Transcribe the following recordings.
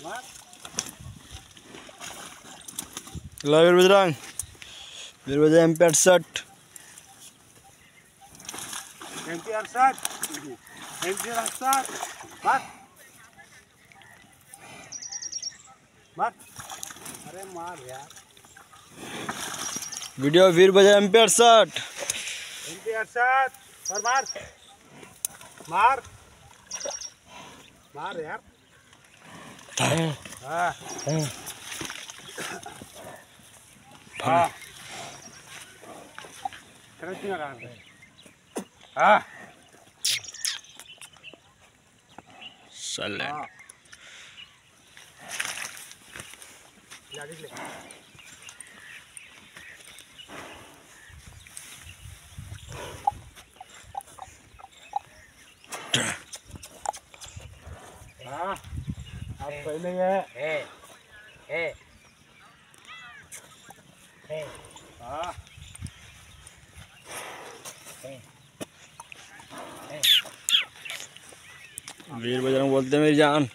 ला वीर Bajrang MP 68 अरे मार यार वीडियो वीर बजरंग MP 68 और मार मार मार यार। हाँ हाँ हाँ चले हाँ अब पहले ये हाँ वीर बजरंग बोलते मेरी जान।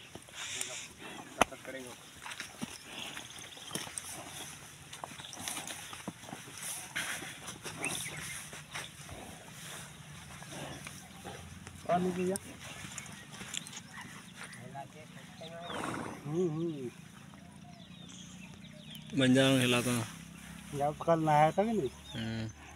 पानी पिया। बंजारा खिलाता जब कल नहाया था कि नहीं।